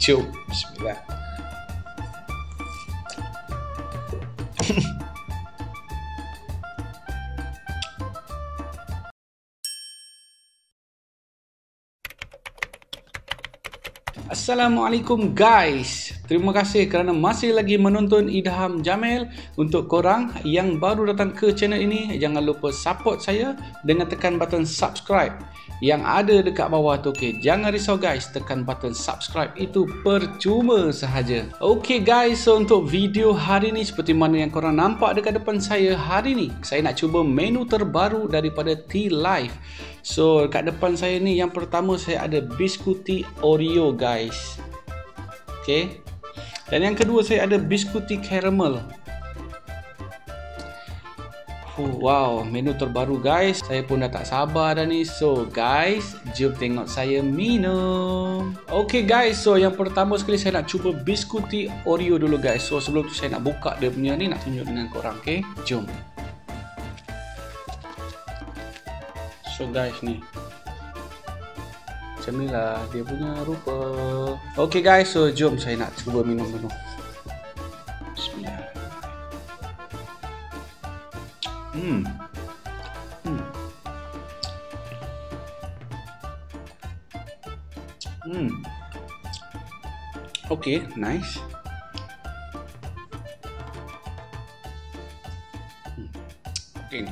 Jom, bismillah. Assalamualaikum guys. Terima kasih kerana masih lagi menonton Idham Jamil. Untuk korang yang baru datang ke channel ini, jangan lupa support saya dengan tekan button subscribe yang ada dekat bawah tu. Okay, jangan risau guys, tekan button subscribe itu percuma sahaja. Okay guys, so untuk video hari ni seperti mana yang korang nampak dekat depan saya hari ni, saya nak cuba menu terbaru daripada Tealive. So kat depan saya ni yang pertama saya ada biskuti Oreo guys. Okay. Dan yang kedua saya ada biskuti caramel. Wow, menu terbaru guys. Saya pun dah tak sabar dah ni. So guys, jom tengok saya minum. Okay guys, so yang pertama sekali saya nak cuba biskuti Oreo dulu guys. So sebelum tu saya nak buka dia punya ni, nak tunjuk dengan korang. Okay, jom. So guys ni, macam ni lah dia punya rupa. Okay guys, so jom saya nak cuba minum dulu. Bismillah. Okay, nice. Okay.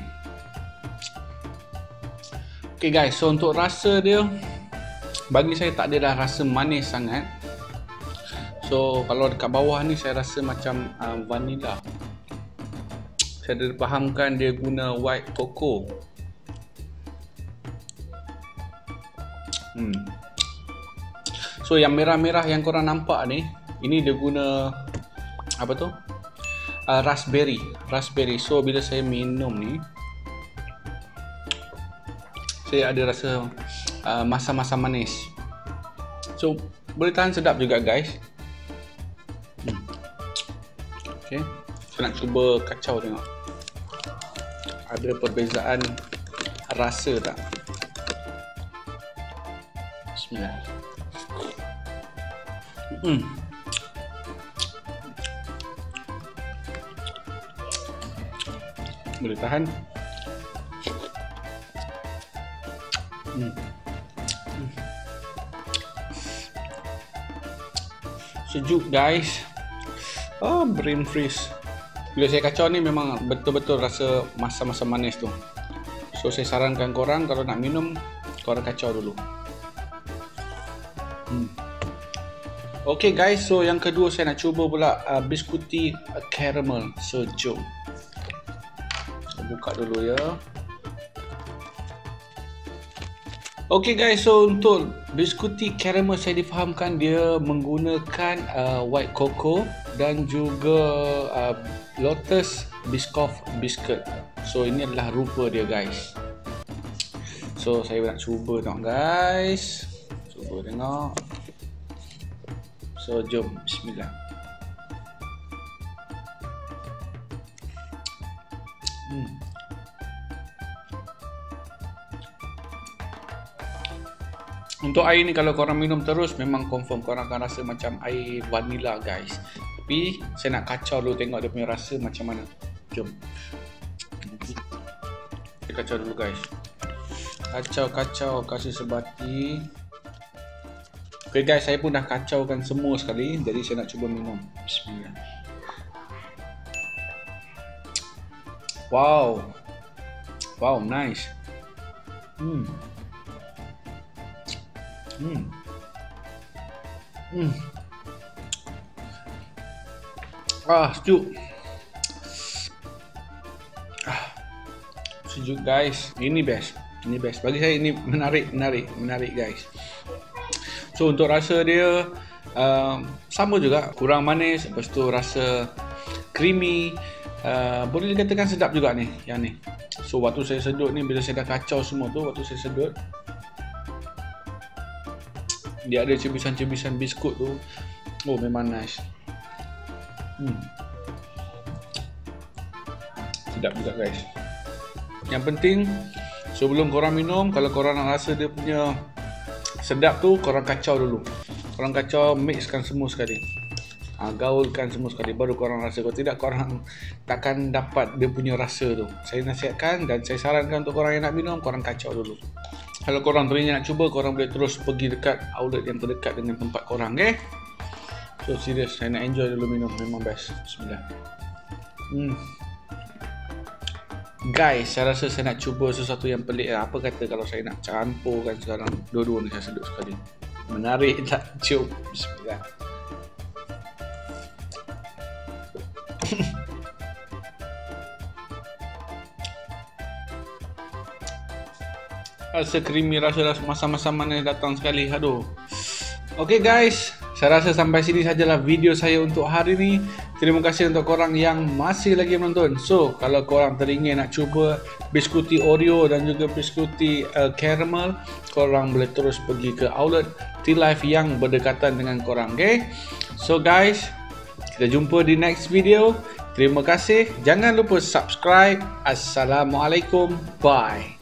Okay guys, so untuk rasa dia, bagi saya tak ada dah rasa manis sangat. So kalau dekat bawah ni saya rasa macam vanilla. Saya dah fahamkan dia guna white cocoa. So yang merah-merah yang korang nampak ni, ini dia guna apa tu? Raspberry. So bila saya minum ni, saya ada rasa masa-masa manis. So boleh tahan sedap juga guys. Okay, saya nak cuba kacau tengok ada perbezaan rasa tak. Bismillah. Boleh tahan. Sejuk guys. Brain freeze. Bila saya kacau ni memang betul-betul rasa masa-masa manis tu. So saya sarankan korang kalau nak minum, korang kacau dulu. Okay guys, so yang kedua saya nak cuba pula biskuti caramel. So jom saya buka dulu ya. Okay guys, so untuk biskuti caramel saya difahamkan dia menggunakan white cocoa dan juga Lotus Biscoff biscuit. So ini adalah rupa dia guys. So saya nak cuba tengok guys. Cuba tengok. So jom, bismillah. Untuk air ni kalau korang minum terus memang confirm korang akan rasa macam air vanilla guys. Tapi saya nak kacau dulu tengok dia punya rasa macam mana. Jom. Kita kacau dulu guys. Kacau kasih sebati. Okay guys, saya pun dah kacaukan semua sekali. Jadi saya nak cuba minum. Bismillah. Wow. Wow, nice. Sejuk. Sejuk guys. Ini best. Bagi saya ini menarik guys. So untuk rasa dia sama juga, kurang manis, lepas tu rasa creamy, boleh dikatakan sedap juga ni yang ni. So waktu saya sedut ni, bila saya dah kacau semua tu, waktu saya sedut dia ada cebisan-cebisan biskut tu. Oh memang nice. Sedap juga guys. Yang penting sebelum korang minum, kalau korang nak rasa dia punya sedap tu, korang kacau dulu. Korang kacau, mixkan semua sekali. Gaulkan semua sekali, baru korang rasa. Kalau tidak, korang takkan dapat dia punya rasa tu. Saya nasihatkan dan saya sarankan untuk korang yang nak minum, korang kacau dulu. Kalau korang teringin nak cuba, korang boleh terus pergi dekat outlet yang terdekat dengan tempat korang, okay? So serius, saya nak enjoy dulu minum, memang best. Bismillah. Guys, saya rasa saya nak cuba sesuatu yang pelik. Apa kata kalau saya nak campurkan sekarang dua-dua ni, saya sedut sekali. Menarik tak? Jom. Bismillah. Rasa creamy, rasa masam-masam mana datang sekali. Aduh. Okay guys, saya rasa sampai sini sajalah video saya untuk hari ini. Terima kasih untuk korang yang masih lagi menonton. So, kalau korang teringin nak cuba biskuti Oreo dan juga biskuti caramel, korang boleh terus pergi ke outlet T-Life yang berdekatan dengan korang, okay? So guys, kita jumpa di next video. Terima kasih. Jangan lupa subscribe. Assalamualaikum. Bye.